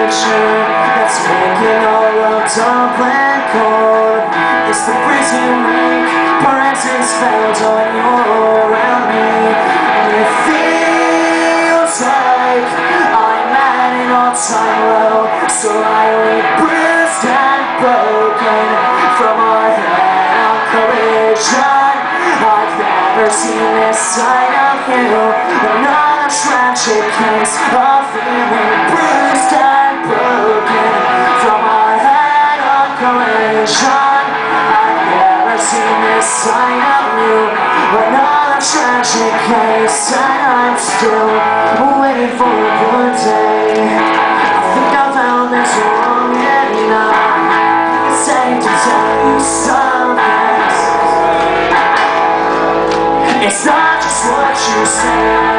temperature that's making all of Dublin cold. It's the breeze you make, presence felt on your around me. And it feels like I'm at an all-time low, so I lay bruised and broken from our head on collision. I've never seen this side of you. Another tragic case of feeling bruised and broken from our head on collision. I've never seen this side of you. Another tragic case, and I'm still waiting for a good day. I think I found this wrong enough. It's safe to tell you something. It's not just what you say.